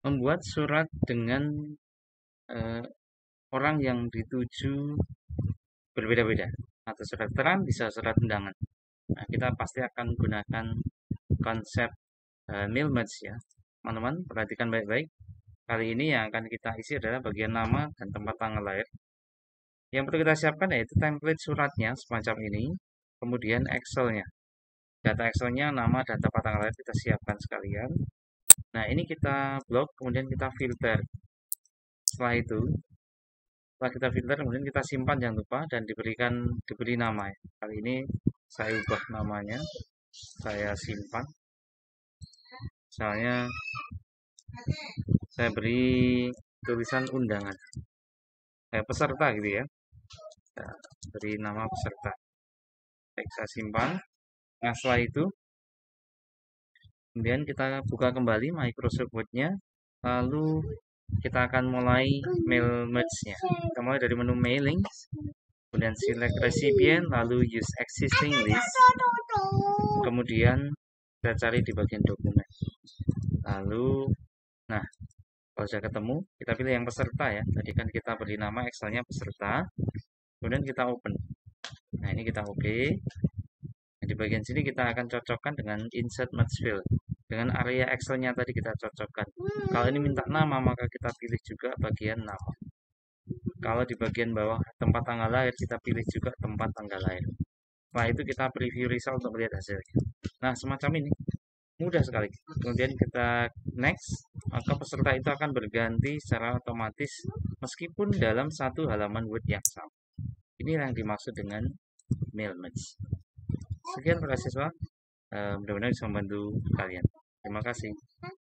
membuat surat dengan eh, orang yang dituju berbeda-beda, atau surat terang bisa surat undangan. Nah, kita pasti akan gunakan konsep mail merge ya. Teman-teman perhatikan baik-baik. Kali ini yang akan kita isi adalah bagian nama dan tempat tanggal lahir. Yang perlu kita siapkan yaitu template suratnya semacam ini, kemudian Excelnya. Data Excelnya, nama dan tempat tanggal lahir kita siapkan sekalian. Nah, ini kita blok, kemudian kita filter. Setelah kita filter, kemudian kita simpan jangan lupa dan diberi nama ya. Kali ini saya ubah namanya, saya simpan. Misalnya saya beri tulisan undangan, peserta gitu ya. Saya beri nama peserta. Baik, saya simpan. Nah, setelah itu kemudian kita buka kembali Microsoft Word-nya, lalu kita akan mulai mail merge-nya. Kita mulai dari menu mailing, kemudian select recipient, lalu use existing list, kemudian kita cari di bagian dokumen. Lalu, nah, kalau sudah ketemu, kita pilih yang peserta ya. Tadi kan kita beri nama Excelnya peserta, kemudian kita open. Nah, ini kita oke. Nah, di bagian sini kita akan cocokkan dengan insert merge field. Dengan area Excelnya tadi kita cocokkan. Kalau ini minta nama, maka kita pilih juga bagian nama. Kalau di bagian bawah tempat tanggal lahir, kita pilih juga tempat tanggal lahir. Setelah itu kita preview result untuk melihat hasilnya. Nah, semacam ini. Mudah sekali. Kemudian kita next, maka peserta itu akan berganti secara otomatis meskipun dalam satu halaman Word yang sama. Ini yang dimaksud dengan mail merge. Sekian para siswa, mudah-mudahan bisa membantu kalian. Terima kasih.